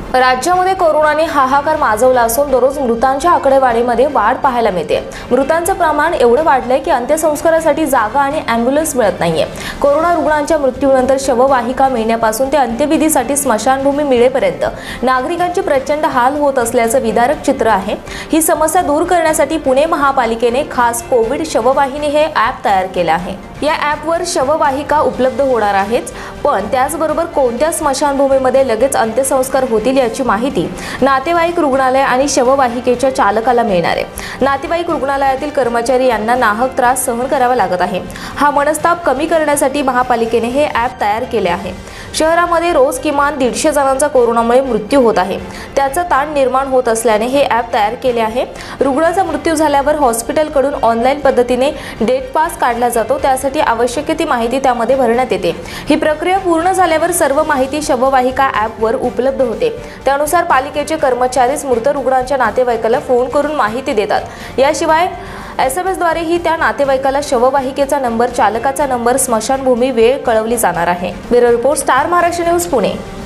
राज्यामध्ये कोरोनाने हाहाकार माजवला असून दररोज मृतांच्या आकडेवारीमध्ये वाढ पाहायला मिळते। मृतांचं प्रमाण एवढं वाढलंय की अंत्यसंस्कारासाठी जागा आणि अँब्युलन्स मिळत नाहीये। कोरोना रुग्णांच्या मृत्यूनंतर शववाहिका मिळण्यापासून ते अंत्यविधीसाठी स्मशानभूमी मिळेपर्यंत नागरिकांचे प्रचंड हाल होत असल्याचं विदारक चित्र आहे। ही समस्या दूर करण्यासाठी पुणे महापालिकेने खास कोविड शववाहिनी हे ॲप तयार केले आहे। या ॲपवर शववाहिका उपलब्ध होणार आहेत, पण त्याचबरोबर कोणत्या स्मशानभूमीमध्ये लगेच अंत्यसंस्कार होतील याची माहिती नातेवाईक रुग्णालय आणि शववाहिकेच्या चालकाला मिळणार आहे। नातेवाईक रुग्णालयातील कर्मचारी यांना नाहक त्रास सहन करावा लागत आहे। हा मनस्ताप कमी करण्यासाठी महापालिकेने हे ॲप तयार केले आहे। शहरामध्ये रोज किमान 150 जणांचा कोरोनामुळे मृत्यू होत आहे। त्याचा ताण निर्माण होत असल्याने हे ॲप तयार केले आहे। रुग्णाचा मृत्यू झाल्यावर हॉस्पिटलकडून ऑनलाईन पद्धतीने डेट पास काढला जातो, त्यासाठी आवश्यक ती माहिती त्यामध्ये भरण्यात येते। ही प्रक्रिया पूर्ण झाल्यावर सर्व माहिती शववाहिका ॲपवर उपलब्ध होते। त्यानुसार पालिकेचे कर्मचारीच मृत रुग्णांच्या नातेवाईकाला फोन करून माहिती देतात। याशिवाय SMS द्वारे ही त्या नातेवाईकाला शववाहिकेचा नंबर, चालकाचा नंबर, स्मशानभूमी, वेळ कळवली जाणार आहे। Bureau report, star Maharashtra news, Pune.